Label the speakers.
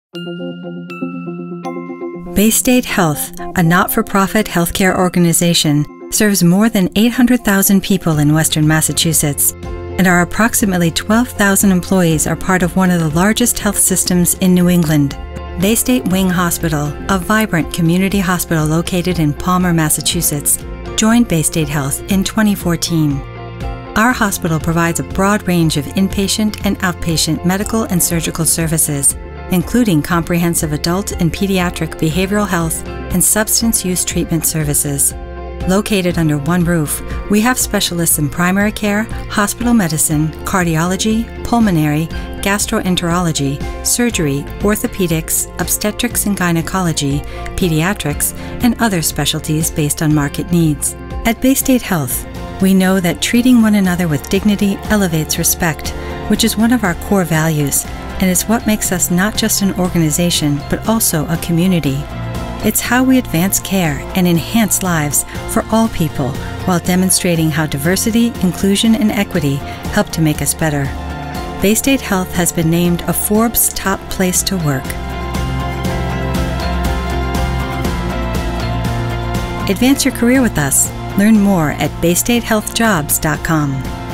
Speaker 1: Baystate Health, a not-for-profit healthcare organization, serves more than 800,000 people in Western Massachusetts, and our approximately 12,000 employees are part of one of the largest health systems in New England. Baystate Wing Hospital, a vibrant community hospital located in Palmer, Massachusetts, joined Baystate Health in 2014. Our hospital provides a broad range of inpatient and outpatient medical and surgical services, including comprehensive adult and pediatric behavioral health and substance use treatment services. Located under one roof, we have specialists in primary care, hospital medicine, cardiology, pulmonary, gastroenterology, surgery, orthopedics, obstetrics and gynecology, pediatrics, and other specialties based on market needs. At Baystate Health, we know that treating one another with dignity elevates respect, which is one of our core values, and is what makes us not just an organization, but also a community. It's how we advance care and enhance lives for all people while demonstrating how diversity, inclusion, and equity help to make us better. Baystate Health has been named a Forbes top place to work. Advance your career with us. Learn more at baystatehealthjobs.com.